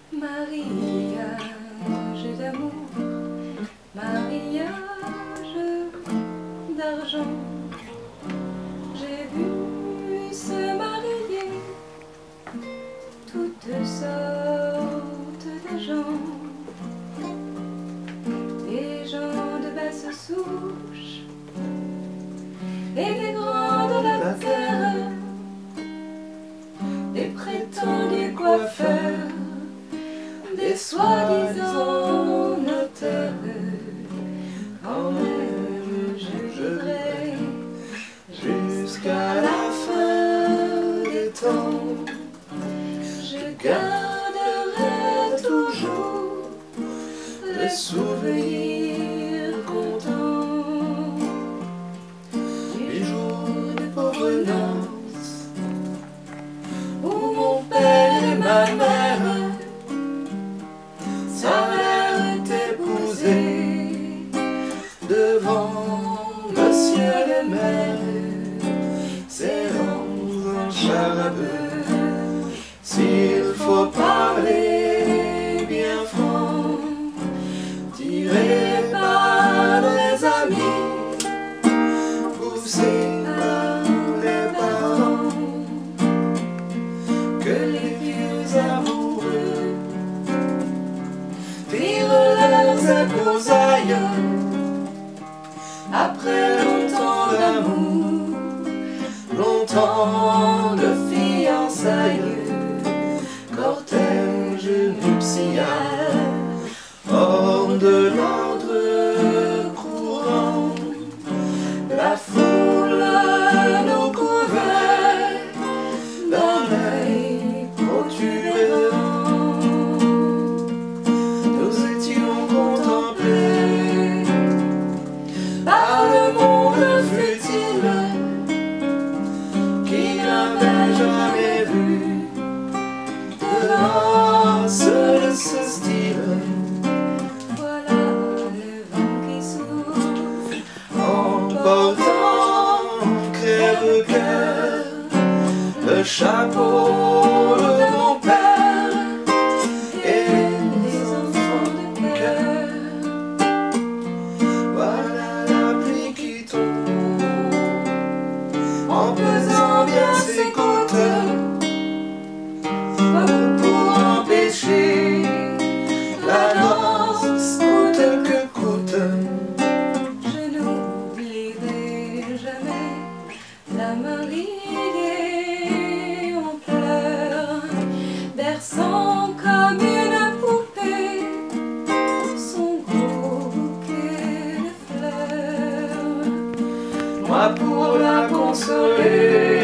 Mariage d'amour, mariage d'argent. J'ai vu se marier toutes sortes de gens, des gens de basse souche et des grands de la terre, des prétendus coiffeurs, des soi-disant notaires. Quand même je vivrai jusqu'à la fin des temps. Je garderai toujours le souvenir content du jour de provenance où mon père et ma mère s'allèrent épouser devant monsieur le maire, serrant un char à bœuf. S'il faut parler bien franc, tiré par les amis, poussé par les parents, que les vieux amoureux firent leurs épousailles après longtemps d'amour, longtemps de fiançailles. Cortège nuptial, hors de l'ordre courant, la foule nous couvrait d'un œil protubérant. Nous étions contemplés par le monde futile qui n'avait jamais vu de ce style. Voilà le vent qui souffle, emportant crève-cœur le chapeau de mon père et les enfants de cœur. Voilà la pluie qui tombe en pesant bien ses gouttes, pour empêcher la danse coûte que coûte. Je n'oublierai jamais la mariée en pleurs, berçant comme une poupée son gros bouquet de fleurs. Moi pour la consoler,